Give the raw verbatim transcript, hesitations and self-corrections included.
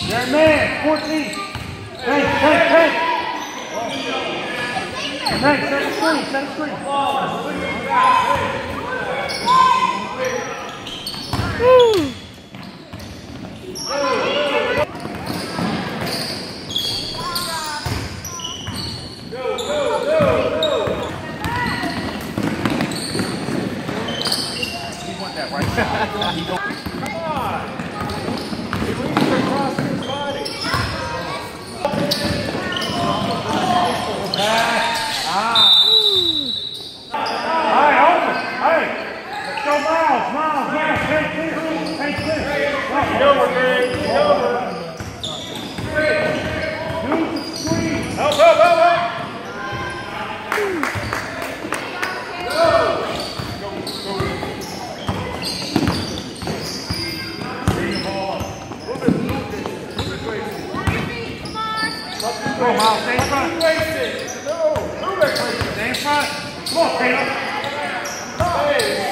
Your man, fourteen. Hey, hey, hey. Hey, set the screen, set the screen. Woo! Go, go, go, go. You want that right side. Come on. He reaches across his body. Ah. Hey, open. Hey. Let's go, Miles. Miles, Miles. Take this. Take this. Get over, Greg. Get over. Use the screen. Help, help, help, help. Go. Go, go. Bring the ball up. Move it, move it. Move it, Gracie. Go, Miles. Stay in front. No, move it, Gracie. Stay in front. Come on, Taylor. Hey.